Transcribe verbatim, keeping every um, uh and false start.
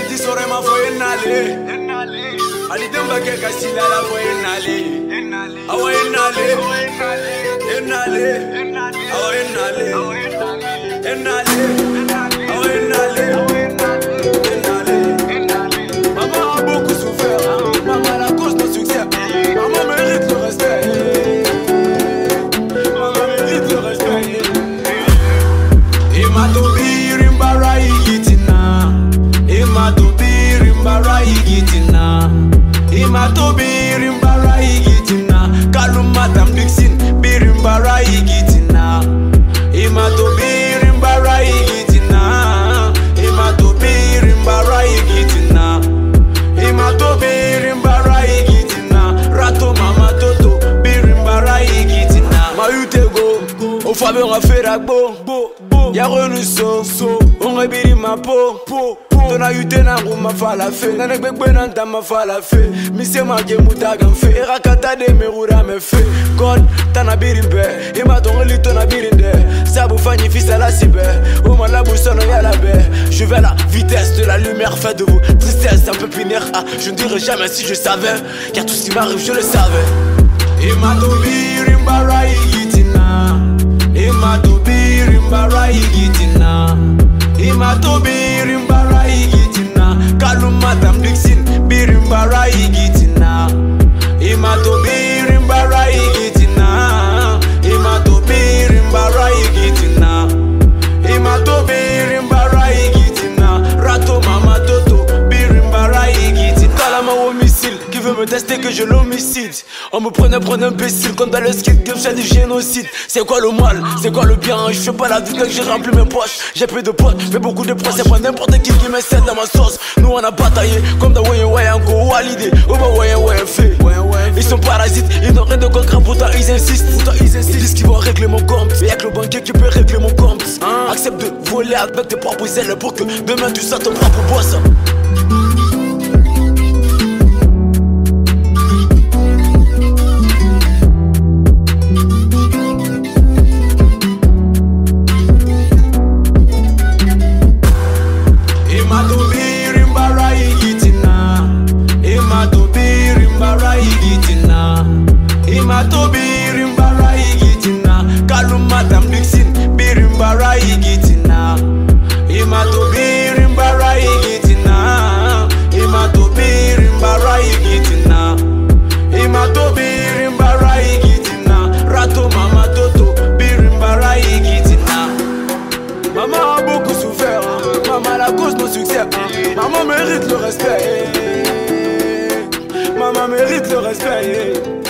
Aliti sore ma fo enale Aliti mbake kasila la fo enale Awa enale Enale Awa enale Enale Awa enale Enale Maman a beaucoup souffert. Maman la cause de succès. Maman mérite le respect. Maman mérite le respect. Ima tobi rimbara igitina. Ima tobi rimbara igitina. Ima tobi rimbara igitina. Kalum madam Dixin birimbara igitina. Ima tobi rimbara igitina. Ima tobi rimbara igitina. Ima tobi rimbara igitina. Rato mama toto birimbara igitina. Mayutego au Fabien on a fait la bo Y'a renouveau on rebiri ma peau. Ton ayute na nguma fala fe na nekbe kwena ntama fala fe mise mage mutaga mfe erakata de merura me fe God tana birimbe ima ton lito na birinde sabu fanyi fils à la cyber au malabu sono ya la baie. Je vais à la vitesse de la lumière, faites de vous tristesse un peu pinaire. Ah, je ne dirais jamais si je savais, car tout ce qui m'arrive je le savais. Ima tobi rimbara igitina. Ima tobi rimbara igitina. Ima tobi rimbara igitina. Kalum madam Dixin birimbara igitina. Ima tobi rimbara igitina. Ima tobi rimbara igitina. Ima tobi rimbara igitina. Rato mama toto birimbara igitina. Talama homicide qui veut me tester que je l'homicide. On me prenait pour un imbécile comme dans le skit game j'ai du génocide. C'est quoi le mal, c'est quoi le bien? Je fais pas la vie que j'ai rempli mes poches. J'ai peu de potes, fais beaucoup de proches. C'est pas n'importe qui qui m'essaie dans ma sauce. Nous on a bataillé comme dans Wayan Wayan Go Walidé. Oh bah Wayan Wayan fait. Ils sont parasites, ils n'ont rien de concret. Pourtant ils insistent, pourtant ils insistent. Ils disent qu'ils vont régler mon compte. Et y'a que le banquier qui peut régler mon compte. hein? Accepte de voler avec tes propres ailes pour que demain tu sois ton propre boss. Ima tobi rimbara igitina. Ima tobi rimbara igitina. Ima tobi rimbara igitina. Kalum madam Dixin birimbara igitina. Ima tobi rimbara igitina. Ima tobi rimbara igitina. Ima tobi rimbara igitina. Rato mama toto birimbara igitina. Maman a beaucoup souffert. Maman la cause de mon succès. Maman mérite le respect. Maman mérite le respect.